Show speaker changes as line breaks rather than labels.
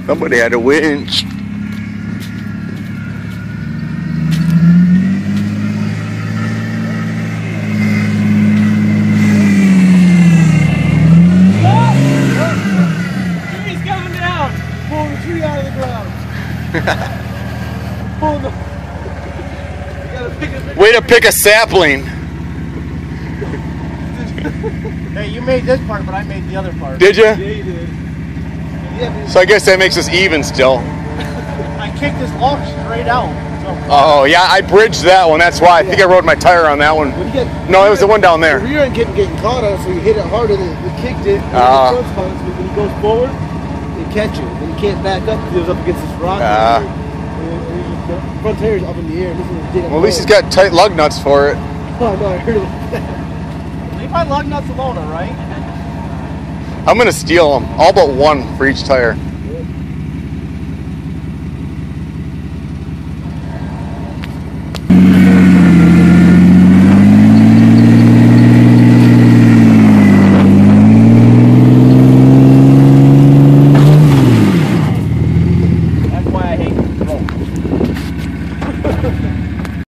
Somebody had a winch.
Tree's coming down. Pull the tree out of the ground. Pull the. You gotta pick a.
Way to pick a sapling.
Hey, you made this part, but I made the other part.
Did you?
Yeah, you did. Yeah,
So I guess that makes us even still.
I kicked this log straight out. So.
Oh yeah, I bridged that one. That's why I think I rode my tire on that one. No, it was the one down there.
The rear end kept getting caught on it, so you hit it harder than it kicked it. And the front spot, so when it goes forward, it catches it. And you can't back up because it was up against this rock. The front tire's up in the air.
Well, at least he's got tight lug nuts for it.
Oh no, I heard about that. Leave my lug nuts alone, alright?
I'm gonna steal them, all but one for each tire.